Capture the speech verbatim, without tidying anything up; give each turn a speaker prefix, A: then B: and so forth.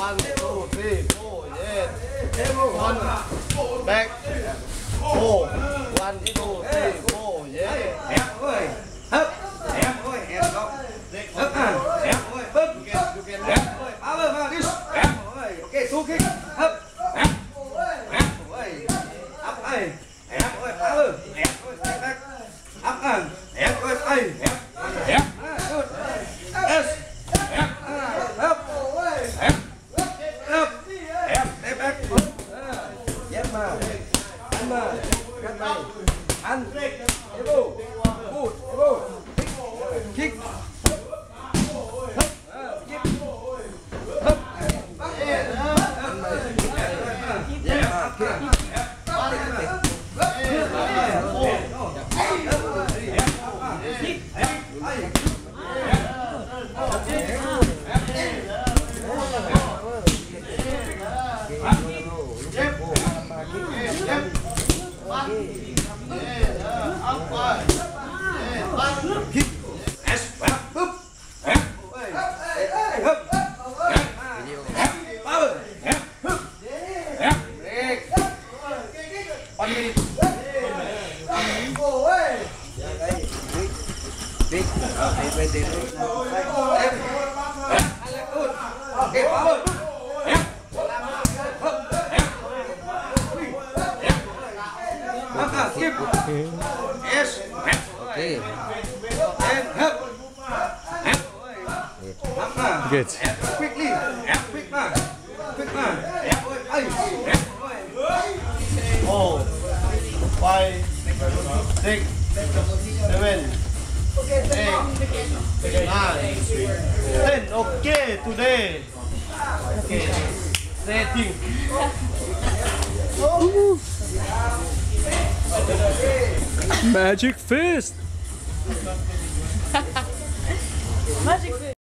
A: One, two, three, four, yeah. One, back, four. One, two, three, four, yeah.
B: Ép ơi, hấp, ép ơi, ép không. Hấp à, ép ơi, bấm. Ép ơi, áo ơi, vào đi. Ép ơi, ok, số kích, hấp. Ép, ép ơi, áp ơi, ép ơi, áo ơi, ép ơi, stay back. Áp à, ép ơi, ơi, ép, ép. Good. Yes. Ép, hấp. Ép, hấp, ép, stay back. Ép mà, ăn mà, cắt tay, ăn. Elbow, good, elbow, kick, kick, hấp, kick, hấp, yeah, kick. Kick, S, boop, F, hấp, F, power, F, húp, F, break, one minute. Big, big, big, big, big. F, F, good. Okay, power, F, húp, F, F, skip, S, F, okay.
C: Good.
B: F quickly. F quick man. Quick man. F ơi. F ơi.
A: Four, five, six, seven, eight, nine, ten. Okay, today. Okay. Setting.
C: Magic fist.
D: Magic